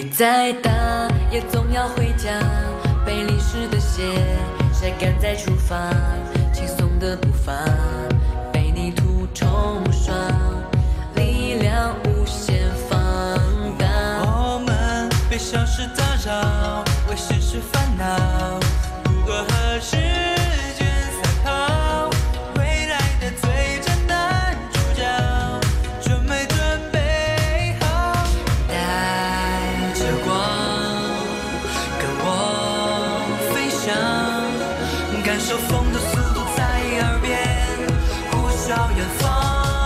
再大也总要回家，被淋湿的鞋晒干再出发，轻松的步伐被泥土冲刷，力量无限放大。 我们被小事打扰，为世事烦恼，如何和时间赛跑？未来的最佳男主角，准没准备好？ 带着光，跟我飞翔，感受风的速度在耳边呼啸远方。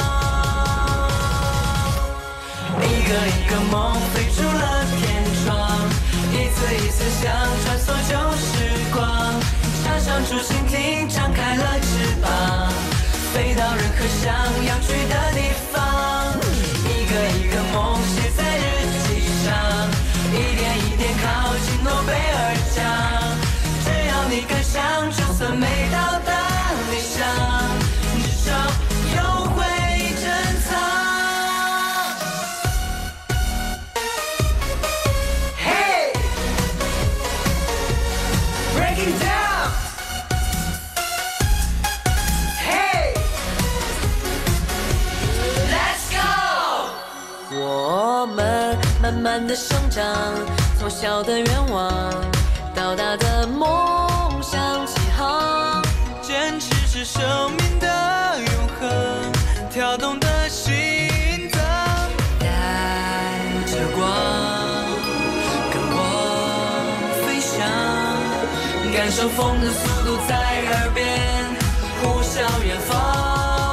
一个一个梦飞出了天窗，一次一次想穿梭旧时光，插上竹蜻蜓，张开了翅膀，飞到任何想要去的地方。一个一个梦写在日记上，一点一点靠近诺贝尔奖。只要你敢想，就算没到达理想，至少有会珍藏。Hey, break it down. Hey, let's go. 我们慢慢的生长，从小的愿望到大的梦想起航。 坚持是生命的永恒，跳动的心脏。 带着光，跟我飞翔，感受风的速度在耳边呼啸远方。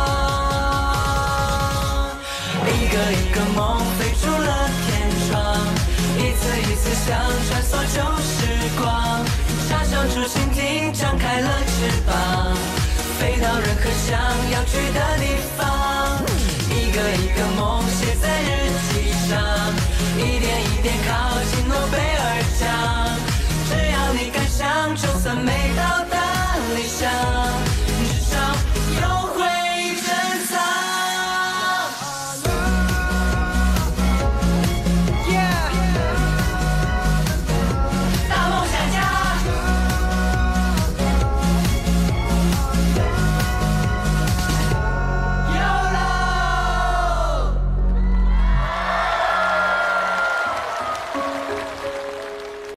一个一个梦飞出了天窗，一次一次想穿梭旧时光，插上竹蜻蜓，张开了翅膀，飞到任何想要去的地方。一个一个梦写在日记上，一点一点靠